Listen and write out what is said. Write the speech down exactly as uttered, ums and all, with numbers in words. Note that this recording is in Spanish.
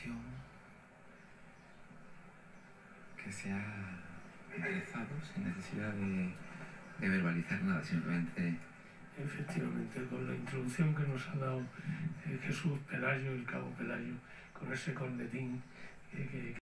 oración que se ha rezado sin necesidad de, de verbalizar nada, simplemente... Efectivamente, con la introducción que nos ha dado eh, Jesús Pelayo, el cabo Pelayo, con ese cornetín eh, que